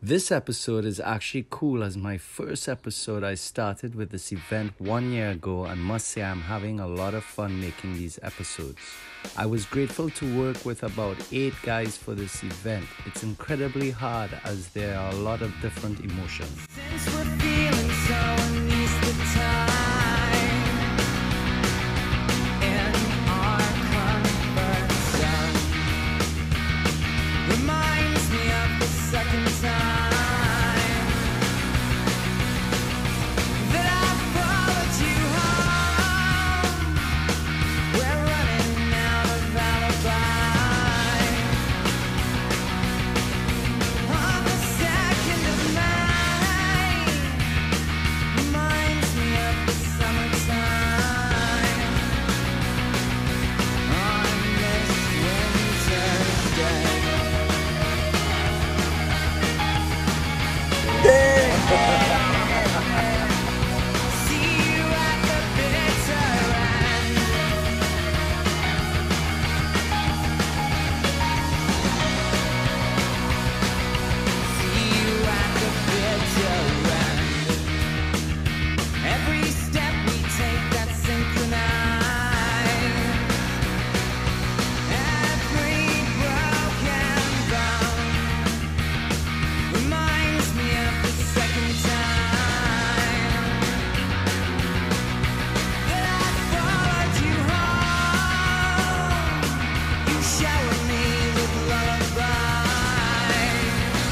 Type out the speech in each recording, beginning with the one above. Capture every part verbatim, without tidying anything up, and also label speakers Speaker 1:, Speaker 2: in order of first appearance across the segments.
Speaker 1: This episode is actually cool as my first episode. I started with this event one year ago and must say I'm having a lot of fun making these episodes. I was grateful to work with about eight guys for this event. It's incredibly hard as there are a lot of different emotions.
Speaker 2: Since we're feeling so unused to time in our comfort zone, reminds me of the second time that I followed you home. We're running out of alibi on the second of May. Reminds me of the summertime on this winter's day. See you at the bitter end. See you at the bitter end. Every step we take that's synchronized. Every broken bone reminds me of the second time that I followed you home. You showered me with lullabies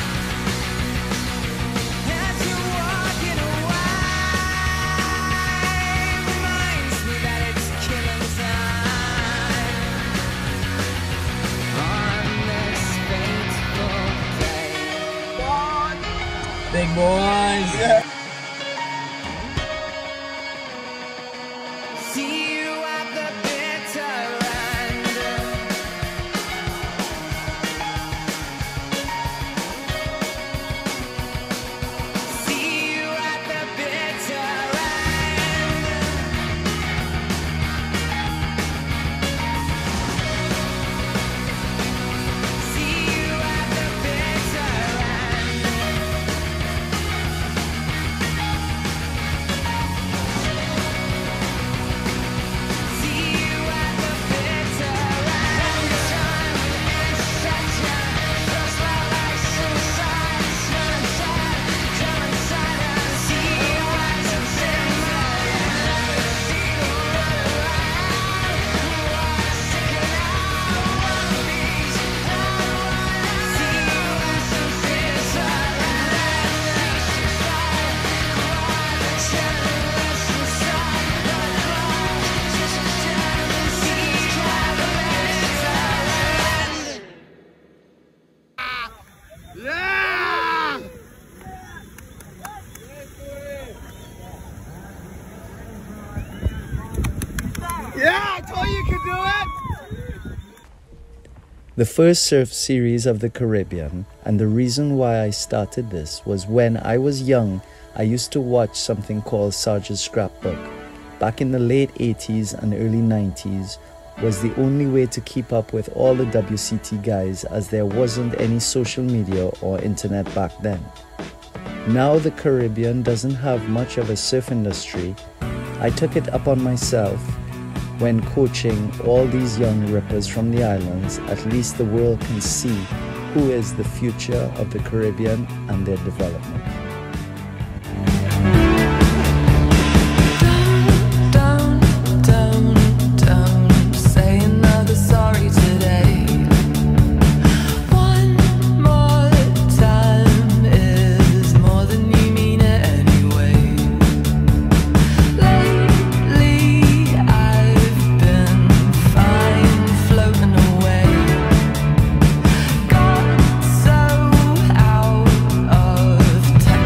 Speaker 2: as you're walking away. Reminds me that it's killing time on this fateful day.
Speaker 3: Big boys.
Speaker 2: See you at the bitter end. See you at the bitter end. See you at the bitter end. See you at the bitter end. Time is such a just like suicide. Suicide, come inside and see you at the bitter end. See you around. Sick of all these. See you at the bitter
Speaker 3: Yeah! Yeah, I told you you could do it!
Speaker 1: The first surf series of the Caribbean, and the reason why I started this was when I was young, I used to watch something called Sarge's Scrapbook. Back in the late eighties and early nineties was the only way to keep up with all the W C T guys as there wasn't any social media or internet back then. Now the Caribbean doesn't have much of a surf industry. I took it upon myself when coaching all these young rippers from the islands. At least the world can see who is the future of the Caribbean and their development.
Speaker 2: Don't, don't, don't say another sorry today. One more time is more than you mean it anyway. Lately I've been fine floating away. Got so out of touch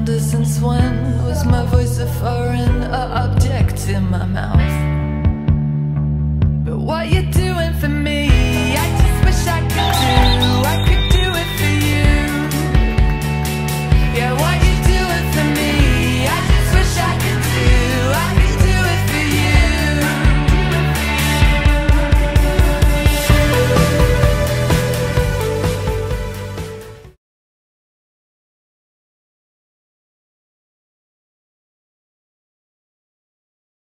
Speaker 2: wonder since when was my voice a foreign object in my mouth? But what you doing for me?